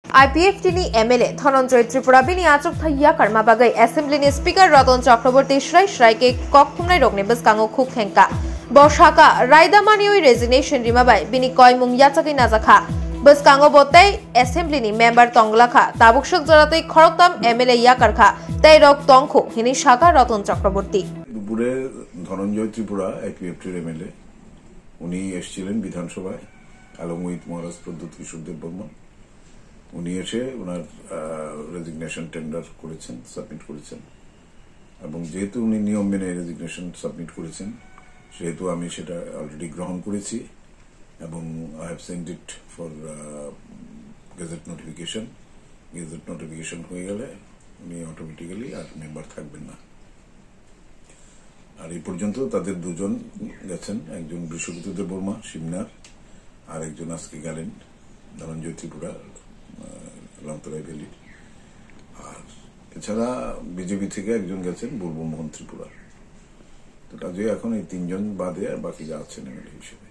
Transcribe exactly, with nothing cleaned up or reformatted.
IPFT नि MLA Dhananjay Tripura बिनी Achukthai Yakarmano bagai Assembly ni Speaker Ratan Chakraborty Shrai Shrai ke kokthumnai rokni beskango khuk thengka bo Sakha Raidamanioi resignation rimabai bini koimung yachakai najakha beskango botai Assembly ni member Tonglakha tabuksuk jaratei khoroktam MLA Yakarkha tai rok tongkho hini Sakha Ratan Chakraborty দুপুরে Dhananjay Tripura আইপিএফটির MLA উনি এসেছিলেন বিধানসভায় along with মহারাজ প্রদ্যুৎ কিশোর দেব বর্মন উনি এসে ওনার resignation tender করেছেন submit করেছেন এবং যেহেতু উনি নিয়ম মেনে রেজিগনেশন সাবমিট করেছেন সেহেতু আমি সেটা অলরেডি গ্রহণ করেছি এবং I have send it for gazette notification gazette notification হয়ে গেলে উনি অটোমেটিক্যালি আর মেম্বার থাকবেন না আর এই পর্যন্ত তাদের দুজন গেছেন একজন বৃষভূতি দেব বর্মা শিবনার আর একজন আজকে গেলেন ধনঞ্জয় ত্রিপুরা লংতরাই ভ্যালি আর এছাড়া বিজেপি থেকে একজন গেছেন বুর্বমোহন ত্রিপুরা তো কাজে এখন এই তিনজন বাদে আর বাকি যা আছেন এমএলএ হিসেবে